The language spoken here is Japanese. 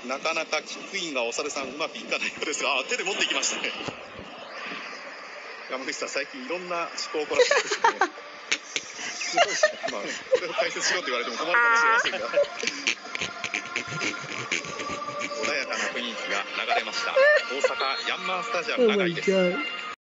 なかなかキックインがお猿さんうまくいかないようですが、手で持っていきましたね。山口さん、最近いろんな思考を凝らしてですね。まあ、これを解説しろと言われても困るかもしれませんが。穏やかな雰囲気が流れました。大阪ヤンマースタジアム長居です。